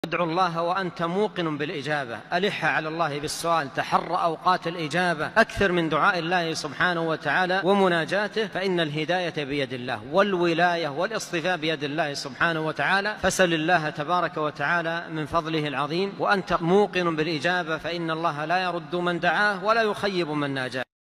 ادعو الله وأنت موقن بالإجابة، ألح على الله بالسؤال، تحر أوقات الإجابة، أكثر من دعاء الله سبحانه وتعالى ومناجاته، فإن الهداية بيد الله والولاية والاصطفاء بيد الله سبحانه وتعالى. فسل الله تبارك وتعالى من فضله العظيم وأنت موقن بالإجابة، فإن الله لا يرد من دعاه ولا يخيب من ناجاه.